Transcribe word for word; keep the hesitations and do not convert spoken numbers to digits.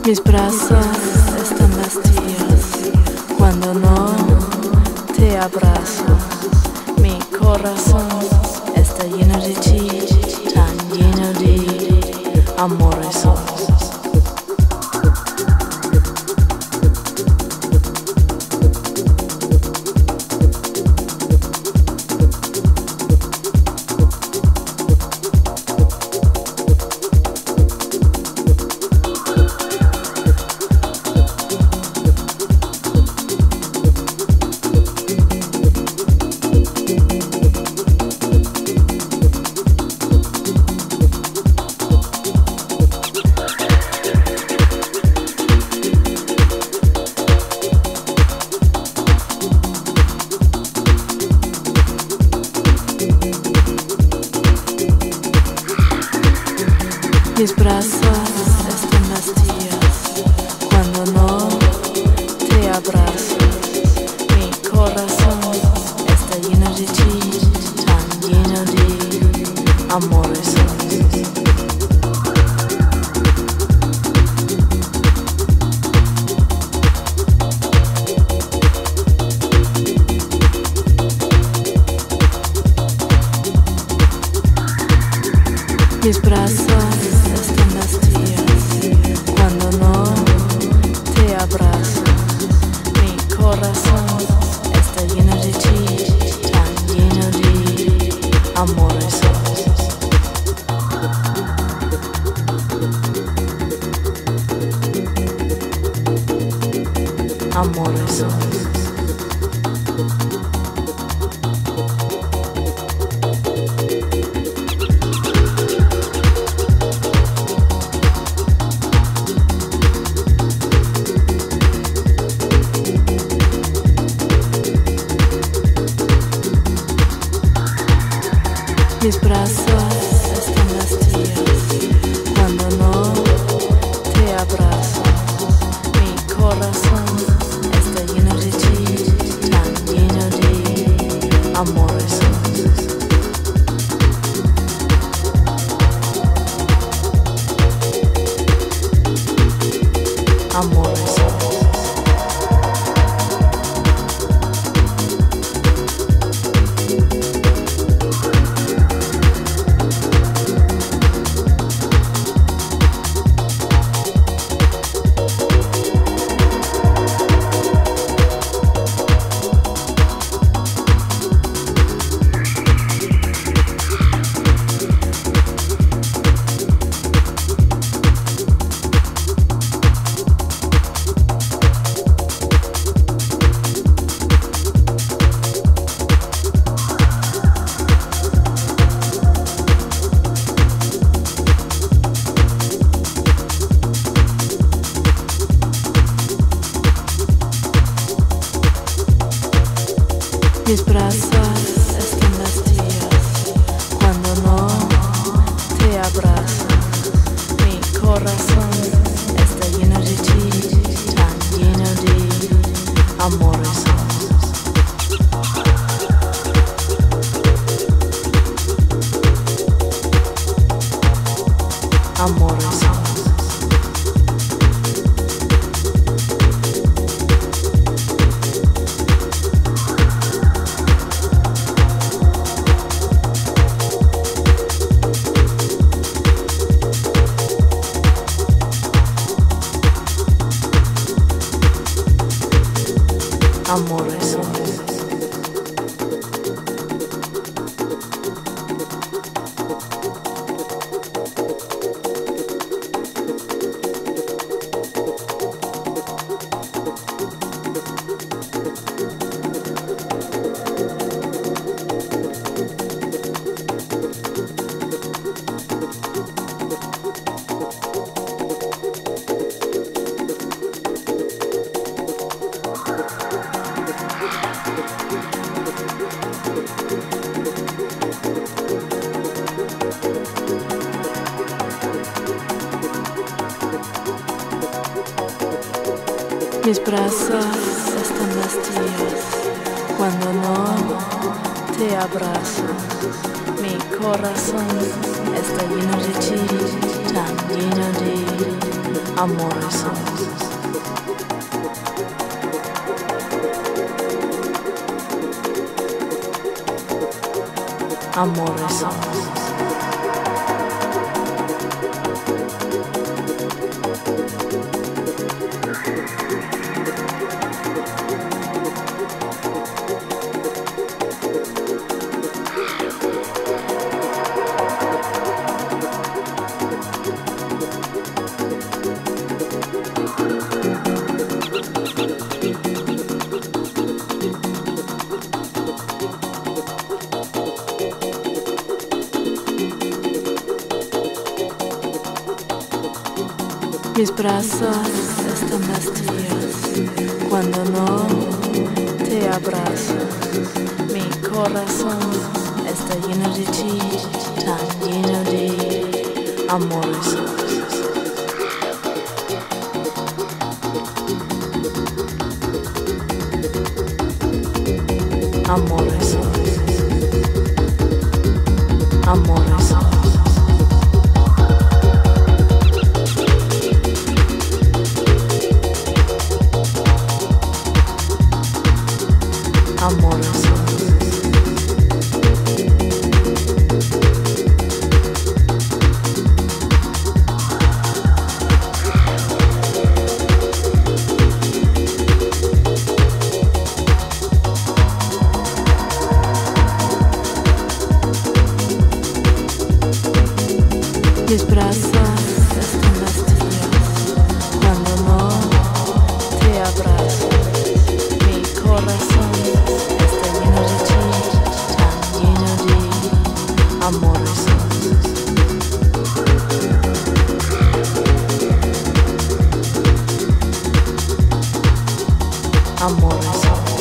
Mis brazos están vacíos cuando no te abrazo. Mi corazón está lleno de ti, tan lleno de amores. Mis brazos están vacíos cuando no te abrazo. Mi corazón está lleno de ti, tan lleno de amores. Mis brazos están vacíos cuando no te abrazo. Mi corazón está lleno de ti, tan lleno de amores. Amores. Mis brazos están vacíos cuando no te abrazo. Mi corazón está lleno de ti, tan lleno de amores. Amores. Mis brazos están vacíos cuando no te abrazo. Mi corazón está lleno de ti, tan lleno de amores. Amores. Amores. Mis brazos están vacíos cuando no te abrazo. Mi corazón está lleno de ti, tan lleno de amores. Amores. Mis brazos están vacíos cuando no te abrazo. Mi corazón está lleno de ti, tan lleno de amores. Amores. Amores. Amores. Mis brazos están vacíos cuando no te abrazo. Mi corazón está lleno de ti, tan lleno de amores. Amores.